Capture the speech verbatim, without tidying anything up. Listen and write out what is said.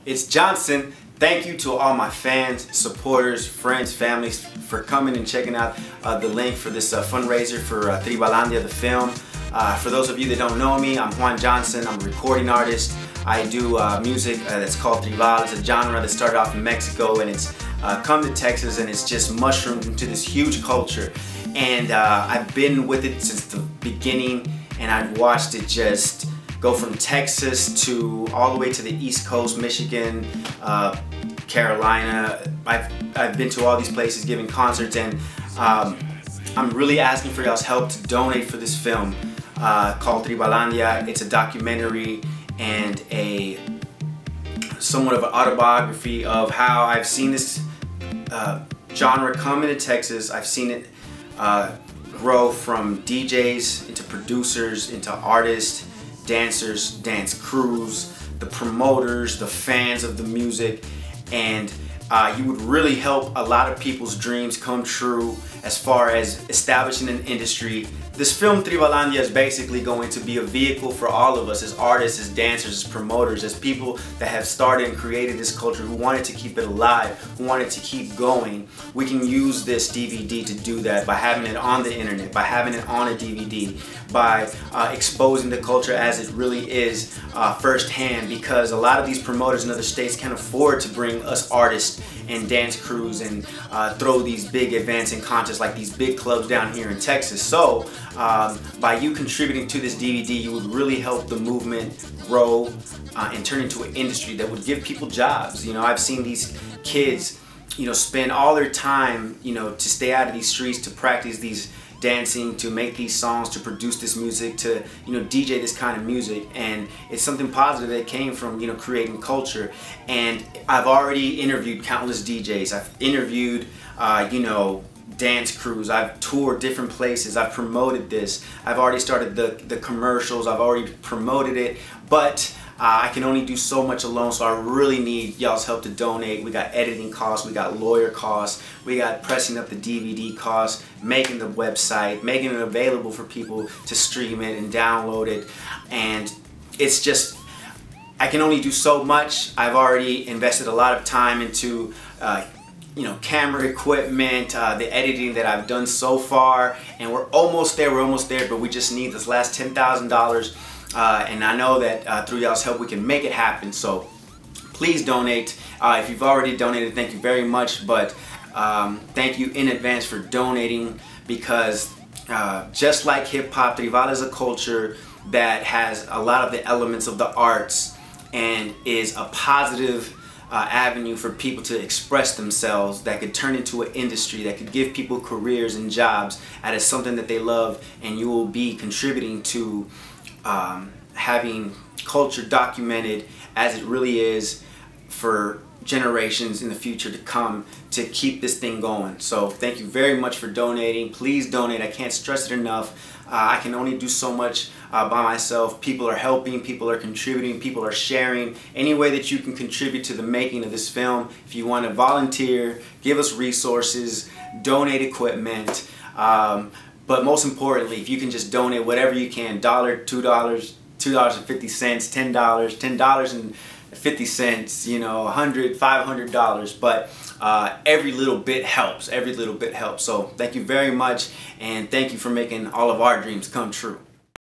It's Johnson. Thank you to all my fans, supporters, friends, families for coming and checking out uh, the link for this uh, fundraiser for uh, Tribalandia, the film. Uh, for those of you that don't know me, I'm Juan Johnson. I'm a recording artist. I do uh, music uh, that's called tribal. It's a genre that started off in Mexico and it's uh, come to Texas and it's just mushroomed into this huge culture. And uh, I've been with it since the beginning, and I've watched it just go from Texas to all the way to the East Coast, Michigan, uh, Carolina. I've, I've been to all these places giving concerts, and um, I'm really asking for y'all's help to donate for this film uh, called Tribalandia. It's a documentary and a somewhat of an autobiography of how I've seen this uh, genre come into Texas. I've seen it uh, grow from D Js into producers, into artists, dancers, dance crews, the promoters, the fans of the music, and uh, you would really help a lot of people's dreams come true as far as establishing an industry. This film Tribalandia is basically going to be a vehicle for all of us as artists, as dancers, as promoters, as people that have started and created this culture, who wanted to keep it alive, who wanted to keep going. We can use this D V D to do that by having it on the internet, by having it on a D V D, by uh, exposing the culture as it really is uh, firsthand, because a lot of these promoters in other states can't afford to bring us artists and dance crews and uh, throw these big events and contests like these big clubs down here in Texas. So um, by you contributing to this D V D, you would really help the movement grow uh, and turn into an industry that would give people jobs. You know, I've seen these kids, you know, spend all their time, you know, to stay out of these streets, to practice these dancing, to make these songs, to produce this music, to, you know, D J this kind of music. And it's something positive that came from, you know, creating culture. And I've already interviewed countless D Js. I've interviewed, uh, you know, dance crews. I've toured different places. I've promoted this. I've already started the, the commercials. I've already promoted it. But Uh, I can only do so much alone, so I really need y'all's help to donate. We got editing costs, we got lawyer costs, we got pressing up the D V D costs, making the website, making it available for people to stream it and download it. And it's just, I can only do so much. I've already invested a lot of time into uh, you know, camera equipment, uh, the editing that I've done so far, and we're almost there, we're almost there, but we just need this last ten thousand dollars. Uh, and I know that uh, through y'all's help we can make it happen, so please donate. Uh, if you've already donated, thank you very much, but um, thank you in advance for donating, because uh, just like hip-hop, tribal is a culture that has a lot of the elements of the arts and is a positive uh, avenue for people to express themselves, that could turn into an industry, that could give people careers and jobs out of something that they love, and you will be contributing to Um, having culture documented as it really is for generations in the future to come, to keep this thing going. So thank you very much for donating. Please donate. I can't stress it enough. Uh, I can only do so much uh, by myself. People are helping, people are contributing, people are sharing. Any way that you can contribute to the making of this film. If you want to volunteer, give us resources, donate equipment. Um, But most importantly, if you can just donate whatever you can, dollar, two dollars, two dollars and fifty cents, ten dollars, ten dollars and fifty cents, you know, a hundred, five hundred dollars. But uh, every little bit helps. Every little bit helps. So thank you very much, and thank you for making all of our dreams come true.